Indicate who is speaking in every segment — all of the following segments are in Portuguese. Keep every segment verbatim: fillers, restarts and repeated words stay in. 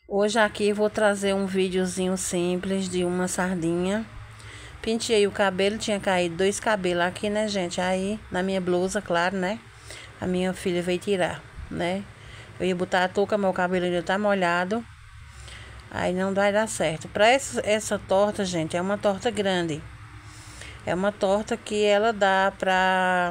Speaker 1: Hoje aqui vou trazer um videozinho simples de uma sardinha. Penteei o cabelo, tinha caído dois cabelos aqui, né, gente? Aí, na minha blusa, claro, né? A minha filha veio tirar, né? Eu ia botar a touca, mas o cabelo ainda tá molhado. Aí não vai dar certo. Pra essa, essa torta, gente, é uma torta grande. É uma torta que ela dá pra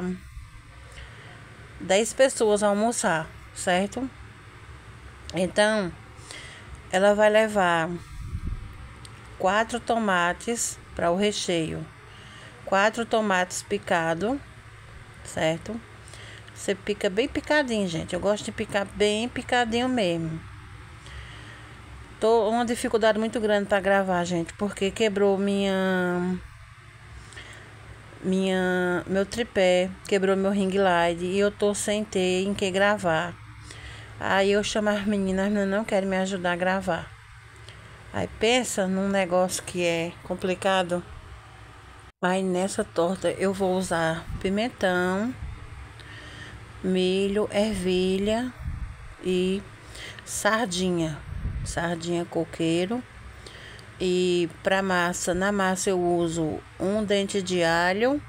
Speaker 1: dez pessoas almoçar, certo? Então, ela vai levar quatro tomates para o recheio, quatro tomates picados, certo? Você pica bem picadinho, gente. Eu gosto de picar bem picadinho mesmo. Tô uma dificuldade muito grande para gravar, gente, porque quebrou minha minha meu tripé, quebrou meu ring light e eu tô sem ter em que gravar. Aí eu chamo as meninas, as meninas não querem me ajudar a gravar. Aí pensa num negócio que é complicado. Aí nessa torta eu vou usar pimentão, milho, ervilha e sardinha, sardinha coqueiro. E para massa, na massa eu uso um dente de alho.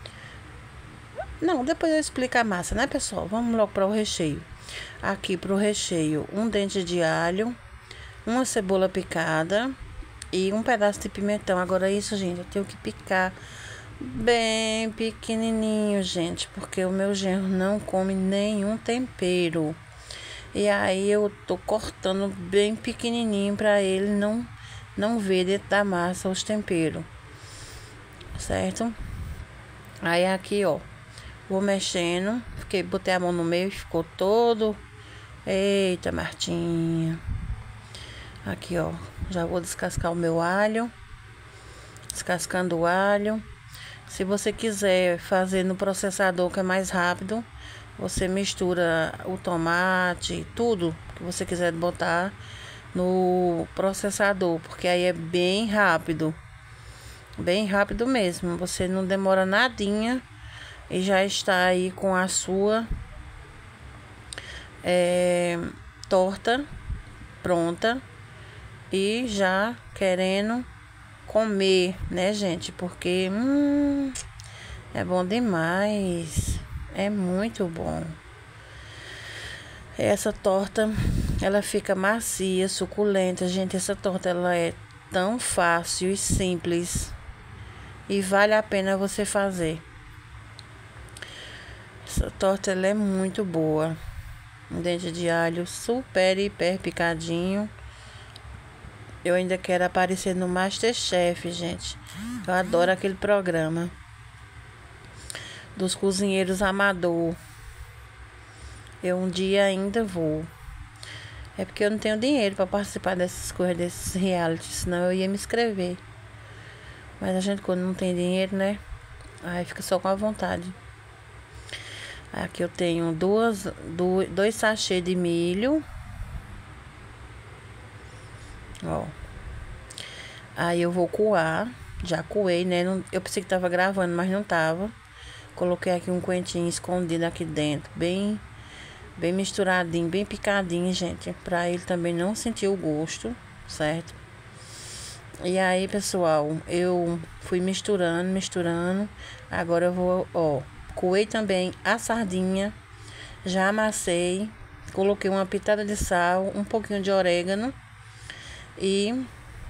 Speaker 1: Não, depois eu explico a massa, né, pessoal? Vamos logo para o recheio. Aqui para o recheio, um dente de alho, uma cebola picada e um pedaço de pimentão. Agora isso, gente, eu tenho que picar bem pequenininho, gente, porque o meu genro não come nenhum tempero. E aí eu tô cortando bem pequenininho para ele não não ver dentro da massa os temperos, certo? Aí aqui, ó, vou mexendo, fiquei botei a mão no meio e ficou todo. Eita, Martinha. Aqui, ó, já vou descascar o meu alho. Descascando o alho. Se você quiser fazer no processador, que é mais rápido, você mistura o tomate, tudo que você quiser botar no processador, porque aí é bem rápido. Bem rápido mesmo. Você não demora nadinha e já está aí com a sua é, torta pronta e já querendo comer, né, gente? Porque hum, é bom demais. É muito bom. Essa torta, ela fica macia, suculenta. Gente, essa torta, ela é tão fácil e simples. E vale a pena você fazer. Essa torta, ela é muito boa. Um dente de alho super, hiper picadinho. Eu ainda quero aparecer no MasterChef, gente. Eu adoro aquele programa dos cozinheiros amador. Eu um dia ainda vou. É porque eu não tenho dinheiro para participar dessas coisas, desses realities, senão eu ia me inscrever. Mas a gente, quando não tem dinheiro, né? Aí fica só com a vontade. Aqui eu tenho duas, dois, dois sachês de milho. Ó. Aí eu vou coar. Já coei, né? Não, eu pensei que tava gravando, mas não tava. Coloquei aqui um coentinho escondido aqui dentro. Bem, bem misturadinho, bem picadinho, gente. Pra ele também não sentir o gosto, certo? E aí, pessoal, eu fui misturando, misturando. Agora eu vou, ó. Coei também a sardinha. Já amassei. Coloquei uma pitada de sal, um pouquinho de orégano. E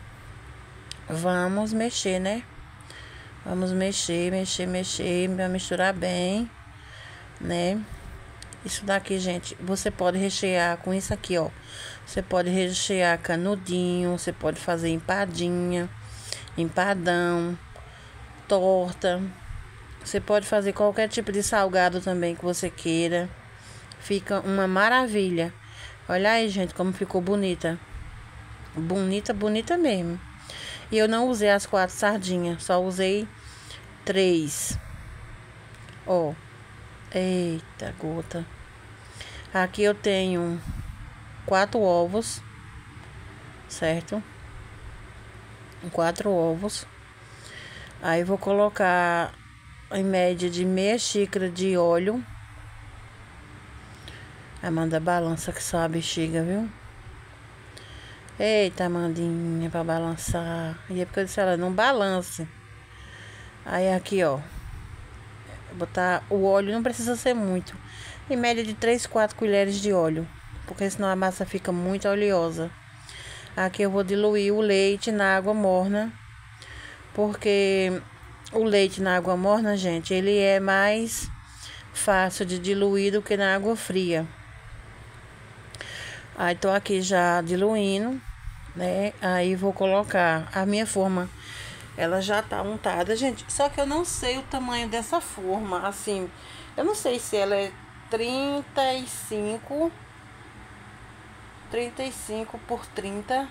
Speaker 1: vamos mexer, né? Vamos mexer, mexer, mexer, pra misturar bem, né? Isso daqui, gente, você pode rechear com isso aqui, ó. Você pode rechear canudinho, você pode fazer empadinha, empadão, torta. Você pode fazer qualquer tipo de salgado também que você queira. Fica uma maravilha. Olha aí, gente, como ficou bonita. Bonita, bonita mesmo. E eu não usei as quatro sardinhas, só usei três. Ó. Eita, gota. Aqui eu tenho quatro ovos, certo? Quatro ovos. Aí vou colocar em média de meia xícara de óleo. Amanda balança que só a bexiga, viu? Eita, Amandinha, pra balançar. E é porque eu disse, ela não balance. Aí aqui, ó. Botar o óleo, não precisa ser muito. Em média de três, quatro colheres de óleo. Porque senão a massa fica muito oleosa. Aqui eu vou diluir o leite na água morna. Porque o leite na água morna, gente, ele é mais fácil de diluir do que na água fria. Aí tô aqui já diluindo, né? Aí vou colocar a minha forma. Ela já tá untada, gente. Só que eu não sei o tamanho dessa forma, assim. Eu não sei se ela é trinta e cinco, trinta e cinco por trinta.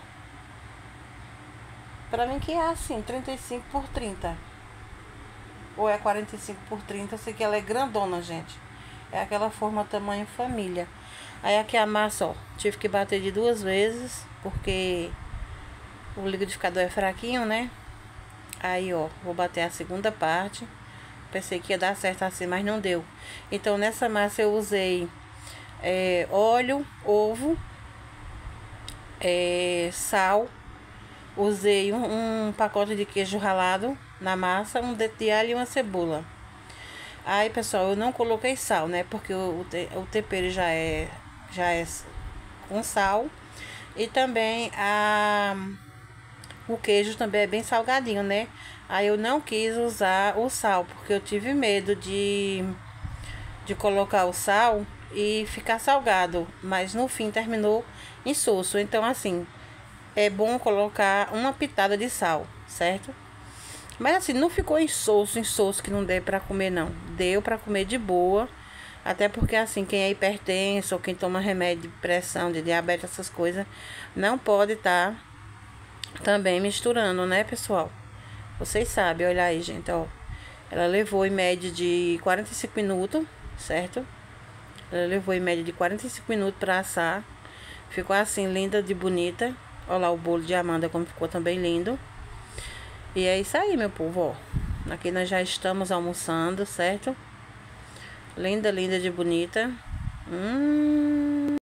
Speaker 1: Pra mim que é assim, trinta e cinco por trinta. Ou é quarenta e cinco por trinta, eu sei que ela é grandona, gente. É aquela forma tamanho família. Aí aqui a massa, ó, tive que bater de duas vezes, porque o liquidificador é fraquinho, né? Aí, ó, vou bater a segunda parte. Pensei que ia dar certo assim, mas não deu. Então, nessa massa eu usei é, óleo, ovo, é, sal. Usei um, um pacote de queijo ralado na massa, um dente de alho e uma cebola. Aí, pessoal, eu não coloquei sal, né? Porque o, o tempero já é, já é com sal. E também a, o queijo também é bem salgadinho, né? Aí eu não quis usar o sal, porque eu tive medo de, de colocar o sal e ficar salgado. Mas no fim terminou insosso. Então, assim, é bom colocar uma pitada de sal, certo? Mas assim, não ficou insosso, insosso que não deu pra comer, não. Deu pra comer de boa. Até porque assim, quem é hipertenso ou quem toma remédio de pressão, de diabetes, essas coisas, não pode estar tá também misturando, né, pessoal? Vocês sabem, olha aí, gente, ó. Ela levou em média de quarenta e cinco minutos, certo? Ela levou em média de quarenta e cinco minutos pra assar. Ficou assim, linda de bonita. Olha lá o bolo de Amanda como ficou também lindo. E é isso aí, meu povo, ó. Aqui nós já estamos almoçando, certo? Linda, linda de bonita. Hum...